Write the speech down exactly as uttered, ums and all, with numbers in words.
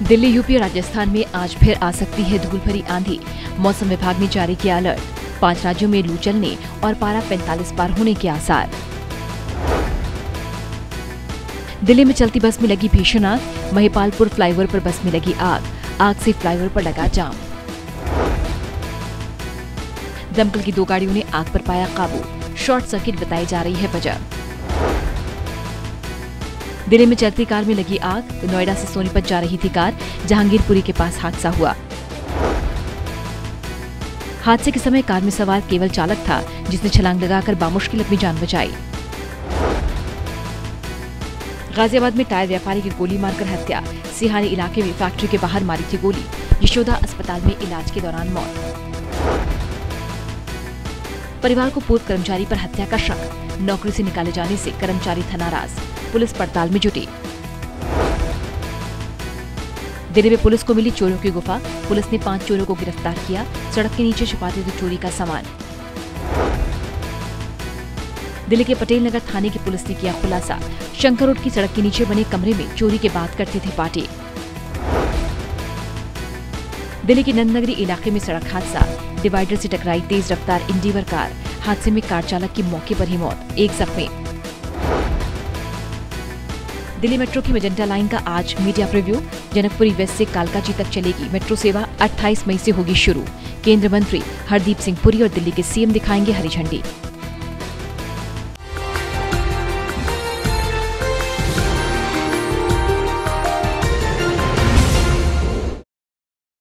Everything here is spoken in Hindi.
दिल्ली, यूपी और राजस्थान में आज फिर आ सकती है धूल भरी आंधी। मौसम विभाग ने जारी किया अलर्ट। पांच राज्यों में लू चलने और पारा पैंतालीस पार होने के आसार। दिल्ली में चलती बस में लगी भीषण आग। महिपालपुर फ्लाईओवर पर बस में लगी आग। आग से फ्लाईओवर पर लगा जाम। दमकल की दो गाड़ियों ने आग पर पाया काबू। शॉर्ट सर्किट बताई जा रही है वजह। दिल्ली में चलती कार में लगी आग। नोएडा से सोनीपत जा रही थी कार। जहांगीरपुरी के पास हादसा हुआ। हादसे के समय कार में सवार केवल चालक था, जिसने छलांग लगाकर बामुश्किल अपनी जान बचाई। गाजियाबाद में टायर व्यापारी की गोली मारकर हत्या। सिहानी इलाके में फैक्ट्री के बाहर मारी थी गोली। यशोदा अस्पताल में इलाज के दौरान मौत। परिवार को पूर्व कर्मचारी पर हत्या का शक। नौकरी से निकाले जाने से कर्मचारी था नाराज। पुलिस पड़ताल में जुटी। दिल्ली में पुलिस को मिली चोरों की गुफा। पुलिस ने पांच चोरों को गिरफ्तार किया। सड़क के नीचे छिपाते थे चोरी का सामान। दिल्ली के पटेल नगर थाने की पुलिस ने किया खुलासा। शंकर रोड की सड़क के नीचे बने कमरे में चोरी के बाद करते थे पार्टी। दिल्ली के नंदनगरी इलाके में सड़क हादसा। डिवाइडर से टकराई तेज रफ्तार इंडिवर कार। हादसे में कार चालक की मौके पर ही मौत, एक जख्मी। दिल्ली मेट्रो की मेजेंटा लाइन का आज मीडिया प्रीव्यू। जनकपुरी वेस्ट से कालकाजी तक चलेगी मेट्रो सेवा। अट्ठाईस मई से होगी शुरू। केंद्रीय मंत्री हरदीप सिंह पुरी और दिल्ली के सीएम दिखाएंगे हरी झंडी।